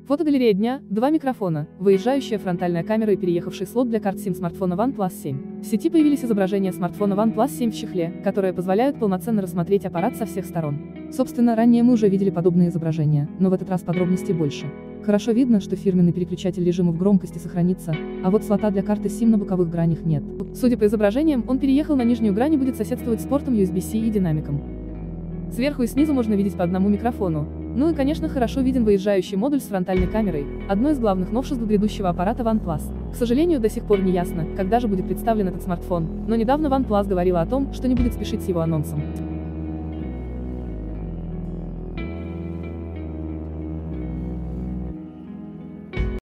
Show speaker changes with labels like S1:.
S1: Фотогалерея дня, 2 микрофона, выезжающая фронтальная камера и переехавший слот для карт SIM смартфона OnePlus 7. В сети появились изображения смартфона OnePlus 7 в чехле, которые позволяют полноценно рассмотреть аппарат со всех сторон. Собственно, ранее мы уже видели подобные изображения, но в этот раз подробностей больше. Хорошо видно, что фирменный переключатель режимов громкости сохранится, а вот слота для карты SIM на боковых гранях нет. Судя по изображениям, он переехал на нижнюю грань и будет соседствовать с портом USB-C и динамиком. Сверху и снизу можно видеть по одному микрофону. Ну и, конечно, хорошо виден выезжающий модуль с фронтальной камерой, одно из главных новшеств грядущего аппарата OnePlus. К сожалению, до сих пор не ясно, когда же будет представлен этот смартфон, но недавно OnePlus говорила о том, что не будет спешить с его анонсом.